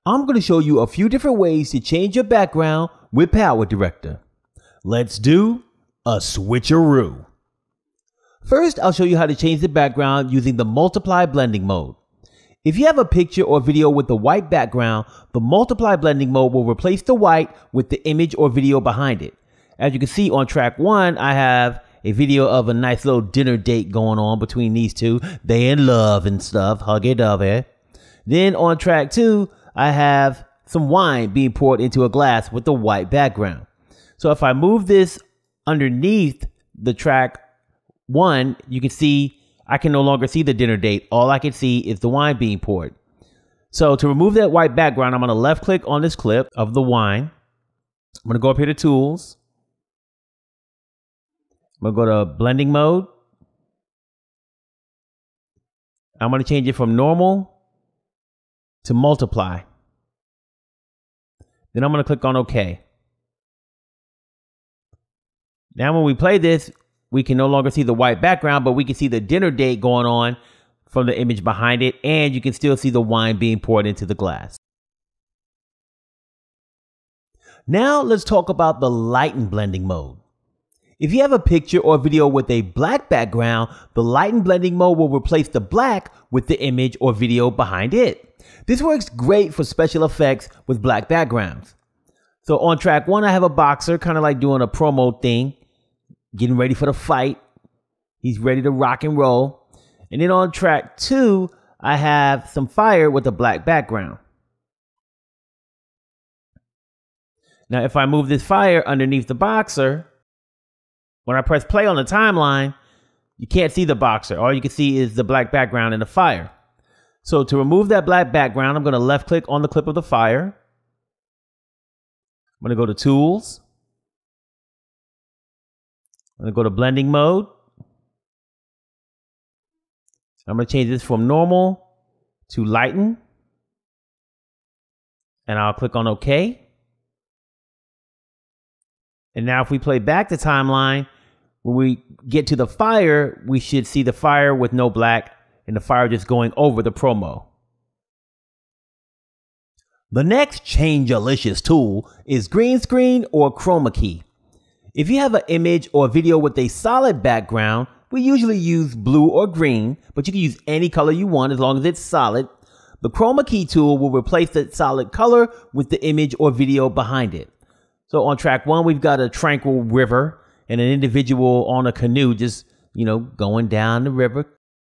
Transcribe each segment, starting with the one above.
I'm going to show you a few different ways to change your background with Power Director. Let's do a switcheroo. First, I'll show you how to change the background using the multiply blending mode. If you have a picture or video with a white background, the multiply blending mode will replace the white with the image or video behind it. As you can see on track 1, I have a video of a nice little dinner date going on between these two. They in love and stuff, huggy-dovey. Then on track 2, I have some wine being poured into a glass with the white background. So if I move this underneath the track 1, you can see I can no longer see the dinner date. All I can see is the wine being poured. So to remove that white background, I'm going to left click on this clip of the wine. I'm going to go up here to Tools. I'm going to go to Blending Mode. I'm going to change it from Normal to Multiply. Then I'm going to click on OK. Now when we play this, we can no longer see the white background, but we can see the dinner date going on from the image behind it, and you can still see the wine being poured into the glass. Now let's talk about the lighten blending mode. If you have a picture or video with a black background, the lighten blending mode will replace the black with the image or video behind it. This works great for special effects with black backgrounds. So on track 1, I have a boxer kind of like doing a promo thing, getting ready for the fight. He's ready to rock and roll. And then on track 2, I have some fire with a black background. Now, if I move this fire underneath the boxer, when I press play on the timeline, you can't see the boxer. All you can see is the black background and the fire. So to remove that black background, I'm going to left click on the clip of the fire. I'm going to go to Tools. I'm going to go to Blending Mode. I'm going to change this from Normal to Lighten. And I'll click on OK. And now if we play back the timeline, when we get to the fire, we should see the fire with no black and the fire just going over the promo. The next Changelicious tool is green screen or chroma key. If you have an image or video with a solid background, we usually use blue or green, but you can use any color you want as long as it's solid. The chroma key tool will replace that solid color with the image or video behind it. So on track 1, we've got a tranquil river and an individual on a canoe just, going down the river.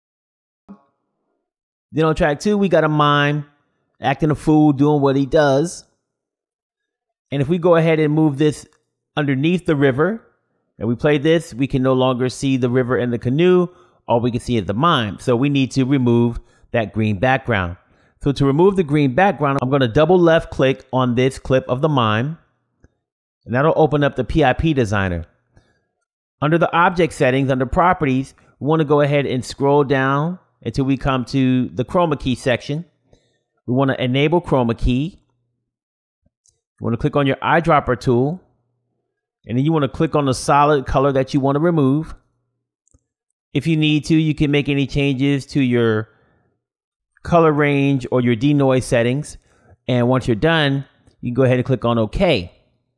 Then on track 2, we got a mime acting a fool, doing what he does. And if we go ahead and move this underneath the river and we play this, we can no longer see the river and the canoe. All we can see is the mime. So we need to remove that green background. So to remove the green background, I'm going to double left click on this clip of the mime. And that'll open up the PIP Designer. Under the object settings, under properties, we want to go ahead and scroll down until we come to the chroma key section. We want to enable chroma key. You want to click on your eyedropper tool. And then you want to click on the solid color that you want to remove. If you need to, you can make any changes to your color range or your denoise settings. And once you're done, you can go ahead and click on OK.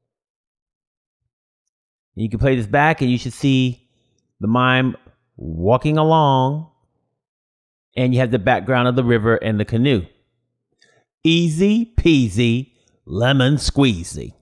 You can play this back and you should see the mime walking along and you have the background of the river and the canoe. Easy peasy, lemon squeezy.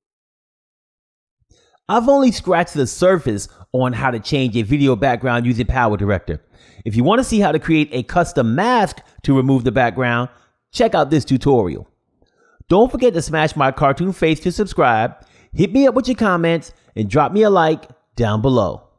I've only scratched the surface on how to change a video background using Power Director. If you want to see how to create a custom mask to remove the background, check out this tutorial. Don't forget to smash my cartoon face to subscribe. Hit me up with your comments and drop me a like down below.